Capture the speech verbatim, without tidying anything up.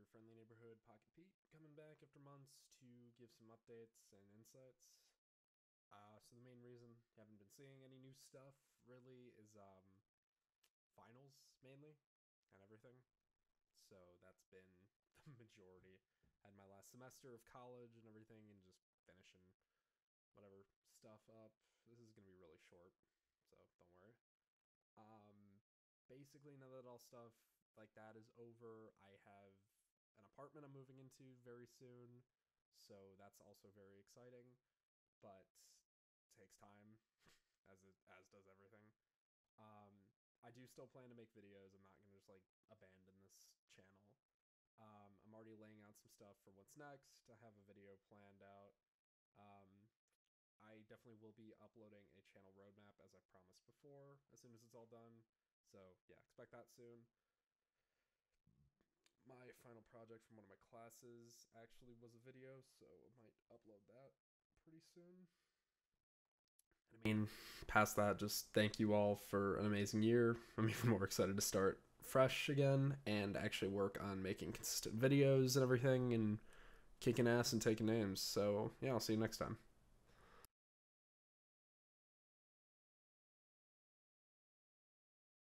your friendly neighborhood Pocket Pete coming back after months to give some updates and insights. Uh, so the main reason you haven't been seeing any new stuff really is um, finals mainly and everything. So that's been the majority. Had my last semester of college and everything, and just finishing whatever stuff up. This is gonna be really short, so don't worry. Um, Basically, now that all stuff like that is over, I have an apartment I'm moving into very soon, so that's also very exciting. But it takes time, as it as does everything. Um, I do still plan to make videos. I'm not gonna just like abandon this channel. Um, I'm already laying out some stuff for what's next. I have a video planned out. Um, I definitely will be uploading a channel roadmap as I promised before, as soon as it's all done. So yeah, expect that soon. My final project from one of my classes actually was a video, so I might upload that pretty soon. I mean, past that, just thank you all for an amazing year. I'm even more excited to start fresh again and actually work on making consistent videos and everything and kicking ass and taking names. So, yeah, I'll see you next time.